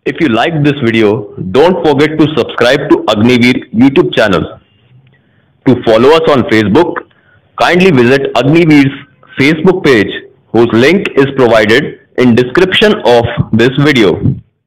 If you liked this video, don't forget to subscribe to Agniveer YouTube channel. To follow us on Facebook, kindly visit Agniveer's Facebook page, whose link is provided in description of this video.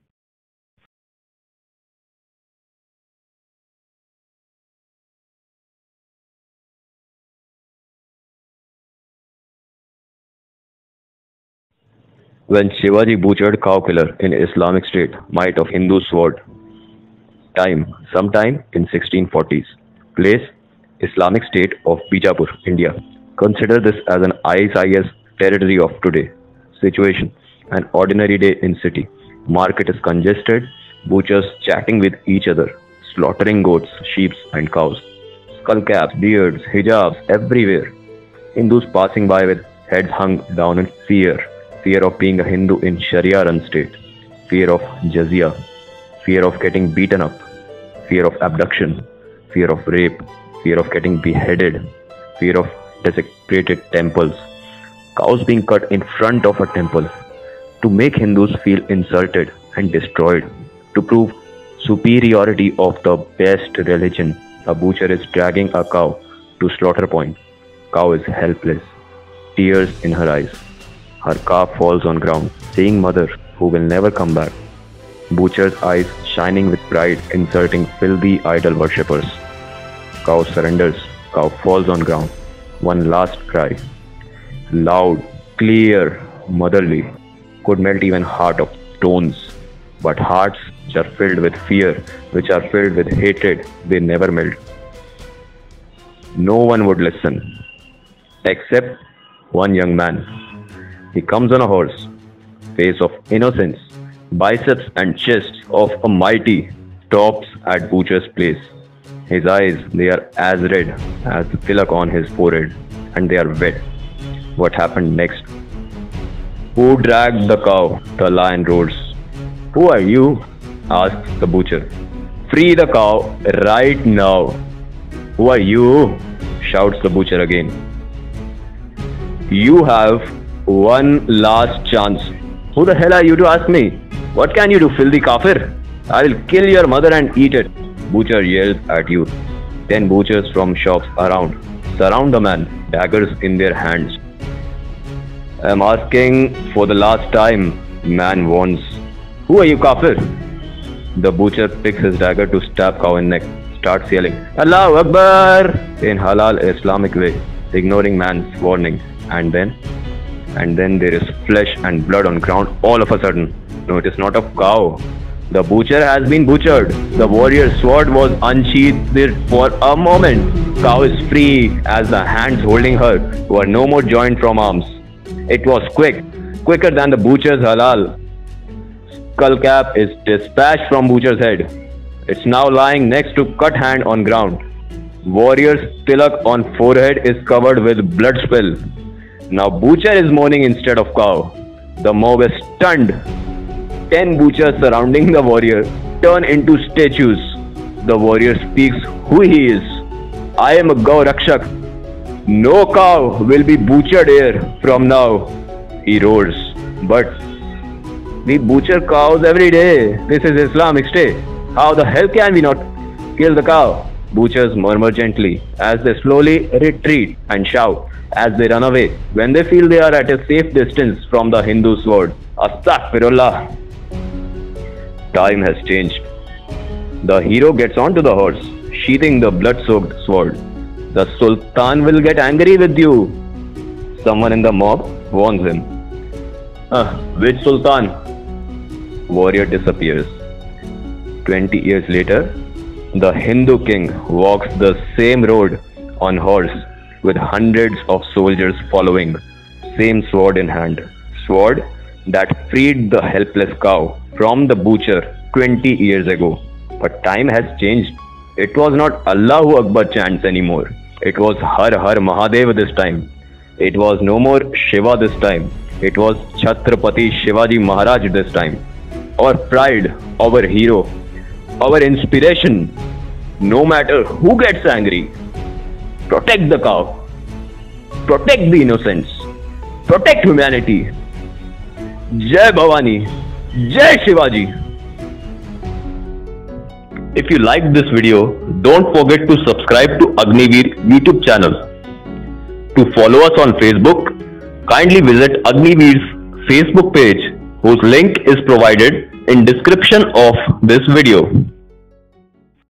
When Shivaji butchered cow killer in Islamic State might of Hindu sword. Time, sometime in 1640s. Place, Islamic State of Bijapur, India. Consider this as an ISIS territory of today. Situation, an ordinary day in city. Market is congested, butchers chatting with each other, slaughtering goats, sheep and cows. Skull caps, beards, hijabs everywhere. Hindus passing by with heads hung down in fear. Fear of being a Hindu in Sharia run state. Fear of jizya. Fear of getting beaten up. Fear of abduction. Fear of rape. Fear of getting beheaded. Fear of desecrated temples. Cows being cut in front of a temple. To make Hindus feel insulted and destroyed. To prove superiority of the best religion, a butcher is dragging a cow to slaughter point. Cow is helpless. Tears in her eyes. Her calf falls on ground, saying mother who will never come back. Butcher's eyes shining with pride, insulting filthy idol worshippers. Cow surrenders. Cow falls on ground. One last cry. Loud, clear, motherly. Could melt even heart of stones. But hearts which are filled with fear, which are filled with hatred, they never melt. No one would listen. Except one young man. He comes on a horse, face of innocence, biceps and chest of a mighty, stops at butcher's place. His eyes, they are as red as the tilak on his forehead, and they are wet. What happened next? Who dragged the cow? The lion roars. Who are you? Asks the butcher. Free the cow right now. Who are you? Shouts the butcher again. You have one last chance. Who the hell are you to ask me? What can you do, filthy kafir? I will kill your mother and eat it. Butcher yells at you. 10 butchers from shops around surround the man, daggers in their hands. I am asking for the last time, man warns. Who are you, kafir? The butcher picks his dagger to stab cow in neck, starts yelling, Allahu Akbar, in halal Islamic way, ignoring man's warning. And then there is flesh and blood on ground all of a sudden. No, it is not a cow. The butcher has been butchered. The warrior's sword was unsheathed for a moment. Cow is free as the hands holding her were no more joined from arms. It was quicker than the butcher's halal. Skull cap is dispatched from butcher's head. It's now lying next to cut hand on ground. Warrior's tilak on forehead is covered with blood spill. Now butcher is mourning instead of cow. The mob is stunned. 10 butchers surrounding the warrior turn into statues. The warrior speaks who he is. I am a Gau Rakshak. No cow will be butchered here from now, he roars. But we butcher cows every day. This is Islamic State. How the hell can we not kill the cow? Butchers murmur gently as they slowly retreat and shout as they run away when they feel they are at a safe distance from the Hindu sword. Astaghfirullah. Time has changed. The hero gets onto the horse, sheathing the blood-soaked sword. The Sultan will get angry with you. Someone in the mob warns him. Which Sultan? Warrior disappears. 20 years later, the Hindu king walks the same road on horse with hundreds of soldiers following, same sword in hand. Sword that freed the helpless cow from the butcher 20 years ago. But time has changed. It was not Allahu Akbar chants anymore. It was Har Har Mahadev this time. It was no more Shiva this time. It was Chhatrapati Shivaji Maharaj this time. Our pride, our hero, our inspiration. No matter who gets angry, protect the cow, protect the innocents, protect humanity. Jai Bhavani, Jai Shivaji. If you liked this video, don't forget to subscribe to Agniveer YouTube channel. To follow us on Facebook, kindly visit Agniveer's Facebook page, whose link is provided in description of this video.